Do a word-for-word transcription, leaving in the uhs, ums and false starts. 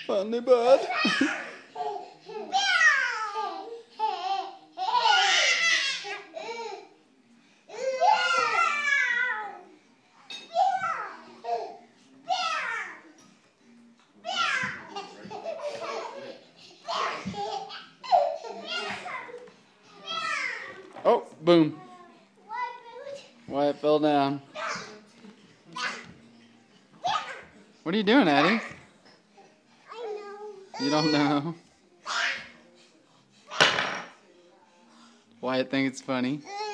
Funny bud. Oh, boom. Wyatt fell down. What are you doing, Addie? I know. You don't know? Wyatt thinks it's funny.